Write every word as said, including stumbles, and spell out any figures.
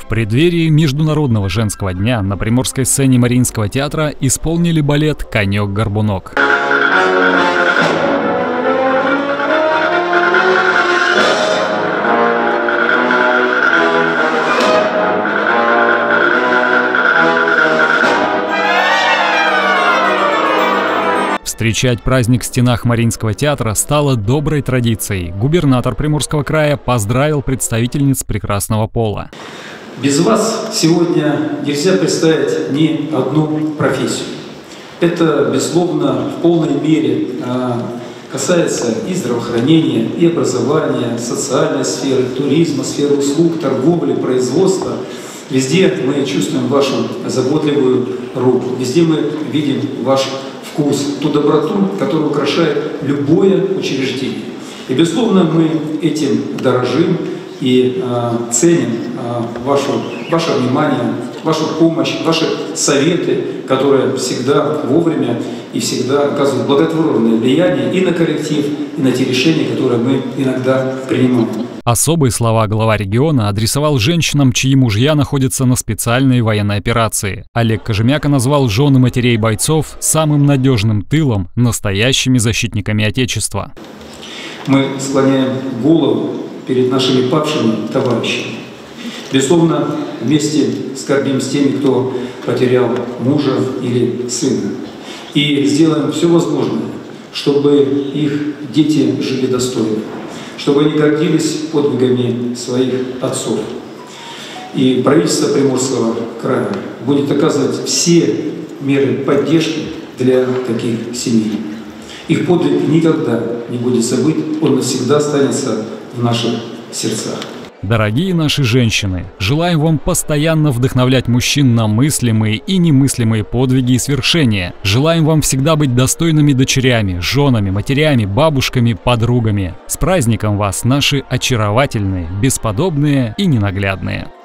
В преддверии Международного женского дня на приморской сцене Мариинского театра исполнили балет «Конек-горбунок». Встречать праздник в стенах Мариинского театра стало доброй традицией. Губернатор Приморского края поздравил представительниц прекрасного пола. Без вас сегодня нельзя представить ни одну профессию. Это, безусловно, в полной мере касается и здравоохранения, и образования, социальной сферы, туризма, сферы услуг, торговли, производства. Везде мы чувствуем вашу заботливую руку, везде мы видим ваш вкус, ту доброту, которая украшает любое учреждение. И, безусловно, мы этим дорожим и э, ценим э, вашу, ваше внимание, вашу помощь, ваши советы, которые всегда вовремя и всегда оказывают благотворное влияние и на коллектив, и на те решения, которые мы иногда принимаем. Особые слова глава региона адресовал женщинам, чьи мужья находятся на специальной военной операции. Олег Кожемяка назвал жены матерей бойцов самым надежным тылом, настоящими защитниками Отечества. Мы склоняем голову перед нашими павшими товарищами. Безусловно, вместе скорбим с теми, кто потерял мужа или сына. И сделаем все возможное, чтобы их дети жили достойно, чтобы они гордились подвигами своих отцов. И правительство Приморского края будет оказывать все меры поддержки для таких семей. Их подвиг никогда не будет забыт, он навсегда останется в наших сердцах. Дорогие наши женщины, желаем вам постоянно вдохновлять мужчин на мыслимые и немыслимые подвиги и свершения. Желаем вам всегда быть достойными дочерями, женами, матерями, бабушками, подругами. С праздником вас, наши очаровательные, бесподобные и ненаглядные!